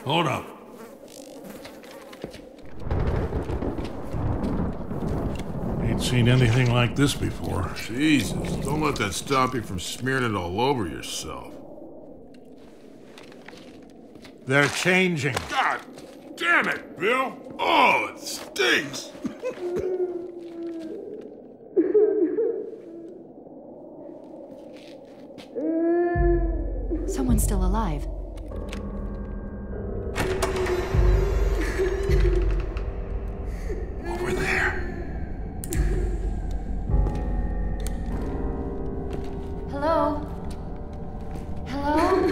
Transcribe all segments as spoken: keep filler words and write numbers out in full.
Hold up. Ain't seen anything like this before. Jesus, don't let that stop you from smearing it all over yourself. They're changing. God damn it, Bill! Oh, it stinks! Someone's still alive. Over there. Hello? Hello?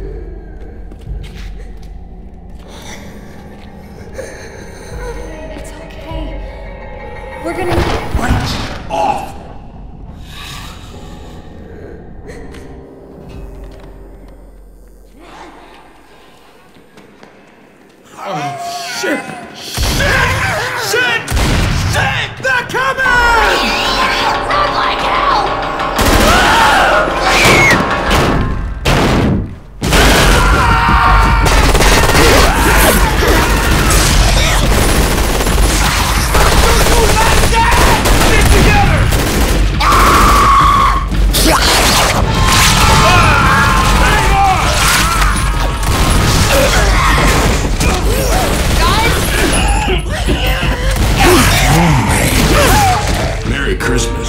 It's okay. We're gonna... Lights off! Oh, shit! Shit! Shit! Shit! They're coming! Run like hell! Merry Christmas.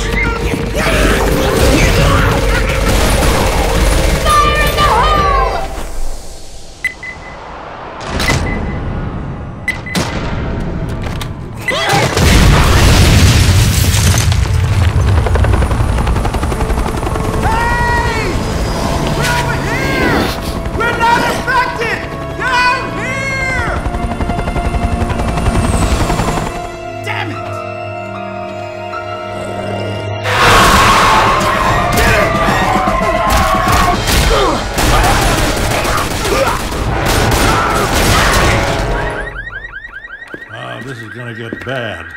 This is gonna get bad.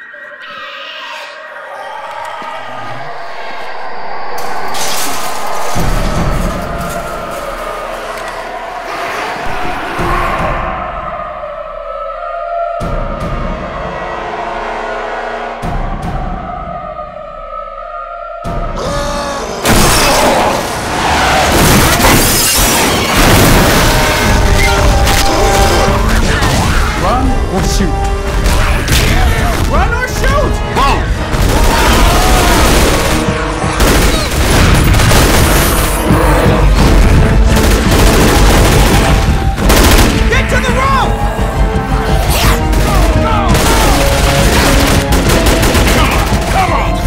Run or shoot? Run or shoot! Whoa! Get to the rope! Come on!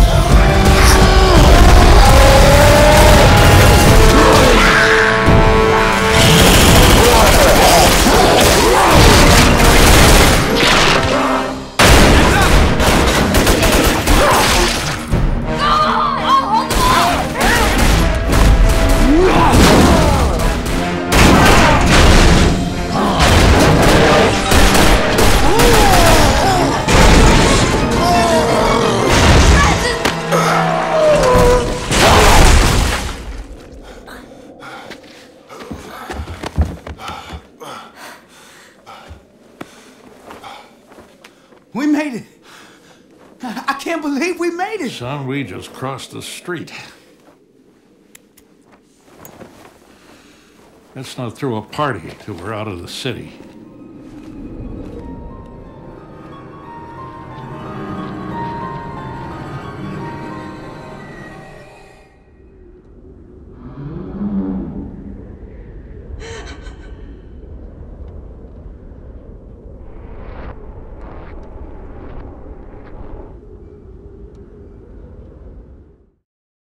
We made it. I can't believe we made it. Son, we just crossed the street. Let's not throw a party till we're out of the city.